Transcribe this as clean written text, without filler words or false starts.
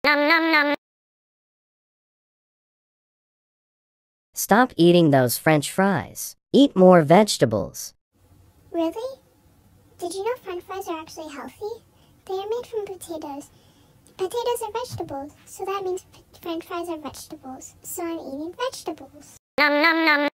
Stop eating those French fries. Eat more vegetables. Really? Did you know French fries are actually healthy? They are made from potatoes. Potatoes are vegetables, so that means French fries are vegetables. So I'm eating vegetables.